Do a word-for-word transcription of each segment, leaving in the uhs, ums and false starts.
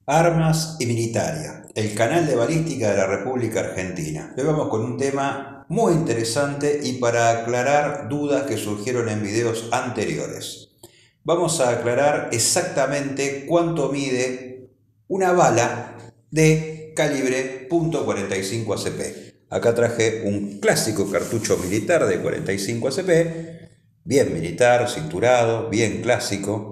Armas y Militaria, el canal de balística de la República Argentina. Hoy vamos con un tema muy interesante y para aclarar dudas que surgieron en videos anteriores. Vamos a aclarar exactamente cuánto mide una bala de calibre punto cuarenta y cinco A C P. Acá traje un clásico cartucho militar de cuarenta y cinco A C P, bien militar, cinturado, bien clásico.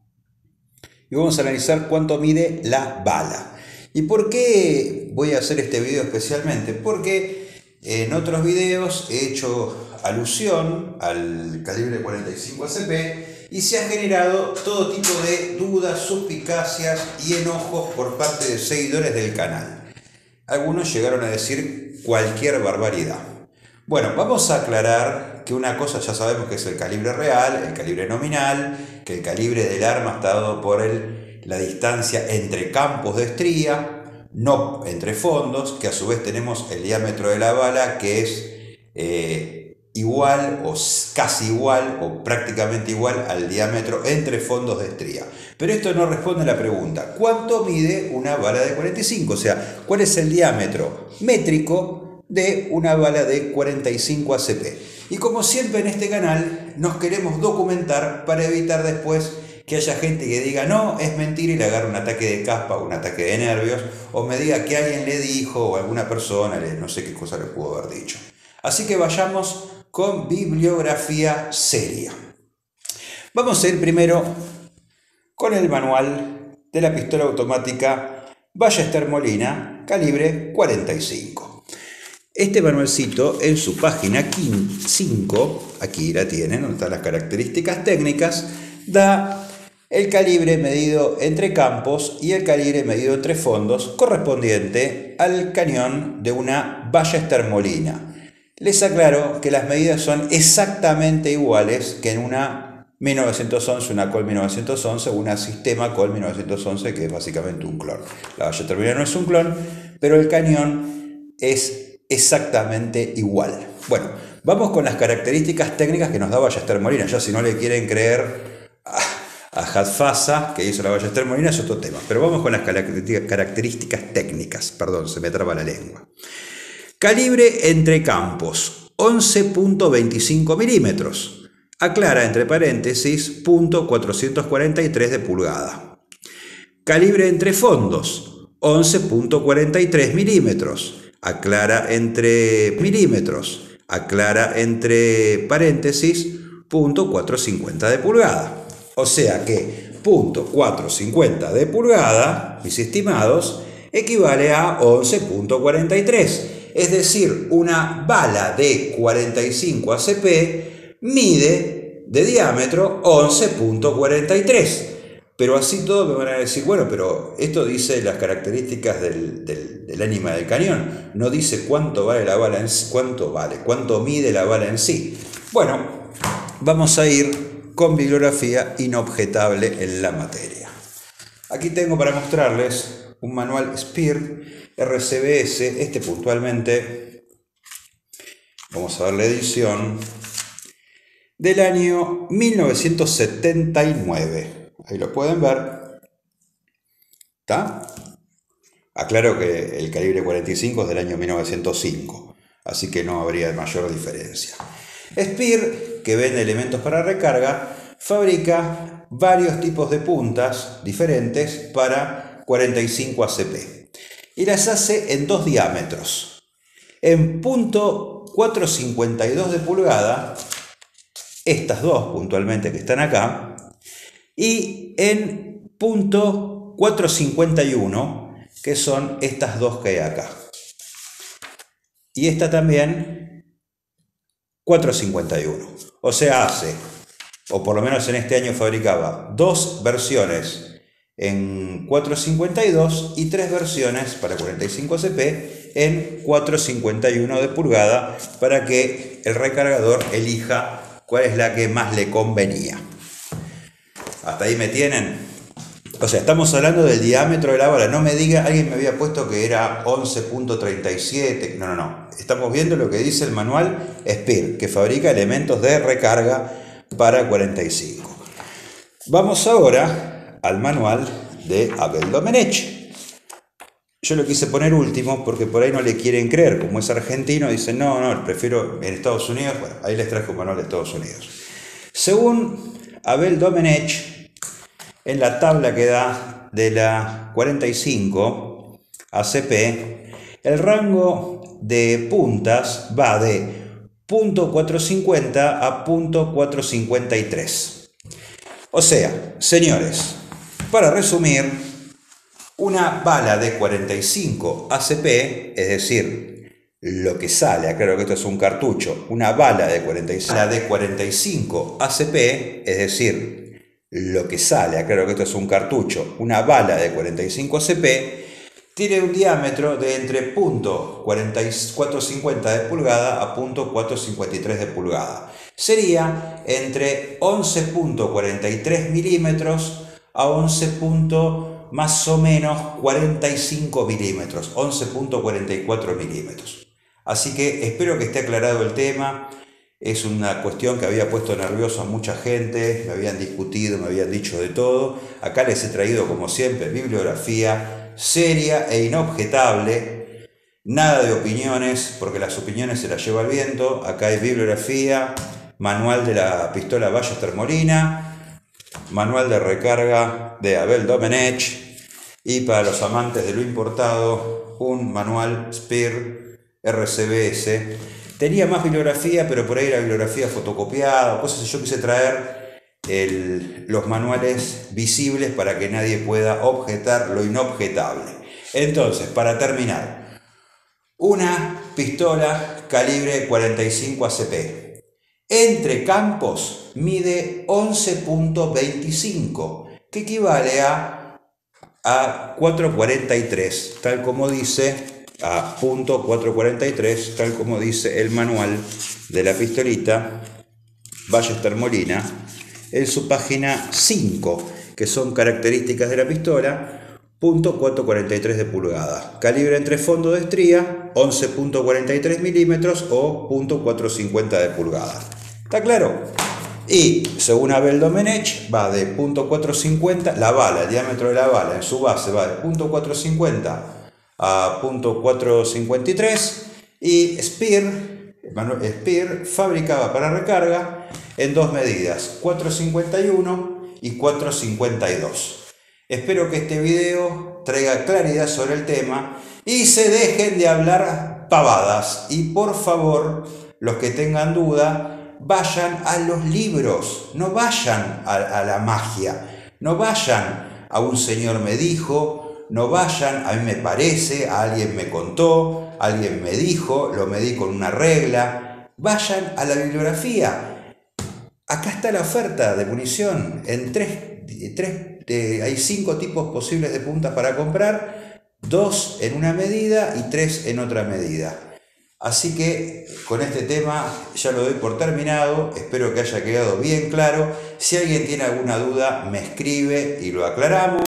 Y vamos a analizar cuánto mide la bala. ¿Y por qué voy a hacer este video especialmente? Porque en otros videos he hecho alusión al calibre cuarenta y cinco A C P y se ha generado todo tipo de dudas, suspicacias y enojos por parte de seguidores del canal. Algunos llegaron a decir cualquier barbaridad. Bueno, vamos a aclarar que una cosa ya sabemos que es el calibre real, el calibre nominal, que el calibre del arma está dado por el, la distancia entre campos de estría, no entre fondos, que a su vez tenemos el diámetro de la bala que es eh, igual o casi igual o prácticamente igual al diámetro entre fondos de estría. Pero esto no responde a la pregunta, ¿cuánto mide una bala de cuarenta y cinco? O sea, ¿cuál es el diámetro métrico de una bala de cuarenta y cinco A C P? Y como siempre en este canal nos queremos documentar para evitar después que haya gente que diga no, es mentira y le agarre un ataque de caspa o un ataque de nervios, o me diga que alguien le dijo o alguna persona, no sé qué cosa le pudo haber dicho. Así que vayamos con bibliografía seria. Vamos a ir primero con el manual de la pistola automática Ballester Molina calibre cuarenta y cinco. Este manualcito en su página cinco, aquí la tienen, donde están las características técnicas, da el calibre medido entre campos y el calibre medido entre fondos correspondiente al cañón de una Ballester Molina. Les aclaro que las medidas son exactamente iguales que en una mil novecientos once, una Colt mil novecientos once, una Sistema Colt mil novecientos once, que es básicamente un clon. La Ballester Molina no es un clon, pero el cañón es exactamente igual. Bueno, vamos con las características técnicas que nos da Ballester Molina. Ya si no le quieren creer a, a Hadfasa, que hizo la Ballester Molina, es otro tema. Pero vamos con las características técnicas. Perdón, se me traba la lengua. Calibre entre campos, once punto veinticinco milímetros. Aclara entre paréntesis, punto cuatrocientos cuarenta y tres de pulgada. Calibre entre fondos, once punto cuarenta y tres milímetros. Aclara entre milímetros, aclara entre paréntesis, punto cuatrocientos cincuenta de pulgada. O sea que punto cuatrocientos cincuenta de pulgada, mis estimados, equivale a once punto cuarenta y tres. Es decir, una bala de cuarenta y cinco A C P mide de diámetro once punto cuarenta y tres. Pero así todo me van a decir, bueno, pero esto dice las características del, del, del ánima del cañón, no dice cuánto vale la bala en sí, cuánto vale, cuánto mide la bala en sí. Bueno, vamos a ir con bibliografía inobjetable en la materia. Aquí tengo para mostrarles un manual Speer R C B S, este puntualmente, vamos a ver la edición, del año mil novecientos setenta y nueve. Ahí lo pueden ver. ¿Está? Aclaro que el calibre cuarenta y cinco es del año mil novecientos cinco, así que no habría mayor diferencia. Speer, que vende elementos para recarga, fabrica varios tipos de puntas diferentes para cuarenta y cinco A C P y las hace en dos diámetros. En punto cuatrocientos cincuenta y dos de pulgada, estas dos puntualmente que están acá, y en punto cuatrocientos cincuenta y uno, que son estas dos que hay acá. Y esta también, cuatrocientos cincuenta y uno. O sea, hace, o por lo menos en este año fabricaba, dos versiones en cuatrocientos cincuenta y dos y tres versiones para cuarenta y cinco A C P en cuatrocientos cincuenta y uno de pulgada para que el recargador elija cuál es la que más le convenía. ¿Hasta ahí me tienen? O sea, estamos hablando del diámetro de la bala. No me diga, alguien me había puesto que era once punto treinta y siete. No, no, no. Estamos viendo lo que dice el manual Speer, que fabrica elementos de recarga para cuarenta y cinco. Vamos ahora al manual de Abel Domenech. Yo lo quise poner último porque por ahí no le quieren creer. Como es argentino, dicen, no, no, prefiero en Estados Unidos. Bueno, ahí les traje un manual de Estados Unidos. Según Abel Domenech, en la tabla que da de la cuarenta y cinco A C P, el rango de puntas va de punto cuatrocientos cincuenta a punto cuatrocientos cincuenta y tres. O sea, señores, para resumir, una bala de cuarenta y cinco A C P, es decir, lo que sale, aclaro que esto es un cartucho, una bala de cuarenta y cinco, la de cuarenta y cinco A C P, es decir, lo que sale, aclaro que esto es un cartucho, una bala de cuarenta y cinco A C P, tiene un diámetro de entre punto cuatrocientos cincuenta de pulgada a punto cuatrocientos cincuenta y tres de pulgada. Sería entre once punto cuarenta y tres milímetros a once. Más o menos cuarenta y cinco milímetros, once punto cuarenta y cuatro milímetros. Así que espero que esté aclarado el tema. Es una cuestión que había puesto nervioso a mucha gente, me habían discutido, me habían dicho de todo. Acá les he traído, como siempre, bibliografía seria e inobjetable. Nada de opiniones, porque las opiniones se las lleva el viento. Acá hay bibliografía, manual de la pistola Ballester Molina, manual de recarga de Abel Domenech, y para los amantes de lo importado, un manual Speer R C B S. Tenía más bibliografía, pero por ahí era bibliografía fotocopiada, cosas. Yo quise traer el, los manuales visibles para que nadie pueda objetar lo inobjetable. Entonces, para terminar, una pistola calibre cuarenta y cinco A C P. Entre campos mide once punto veinticinco, que equivale a a cuatro cuarenta y tres, tal como dice, a punto cuatrocientos cuarenta y tres, tal como dice el manual de la pistolita Ballester Molina en su página cinco, que son características de la pistola. Punto cuatrocientos cuarenta y tres de pulgada, calibre entre fondo de estría, once punto cuarenta y tres milímetros o punto cuatrocientos cincuenta de pulgada. ¿Está claro? Y según Abel Domenech va de punto cuatrocientos cincuenta, la bala, el diámetro de la bala en su base va de punto cuatrocientos cincuenta a punto cuatrocientos cincuenta y tres, y Speer, Speer fabricaba para recarga en dos medidas, cuatrocientos cincuenta y uno y cuatrocientos cincuenta y dos. Espero que este video traiga claridad sobre el tema y se dejen de hablar pavadas. Y por favor, los que tengan duda, vayan a los libros, no vayan a, a la magia, no vayan a un señor me dijo, no vayan a mí me parece, a alguien me contó, alguien me dijo, lo medí con una regla. Vayan a la bibliografía. Acá está la oferta de munición en tres, tres eh, hay cinco tipos posibles de puntas para comprar, dos en una medida y tres en otra medida. Así que con este tema ya lo doy por terminado, espero que haya quedado bien claro. Si alguien tiene alguna duda me escribe y lo aclaramos.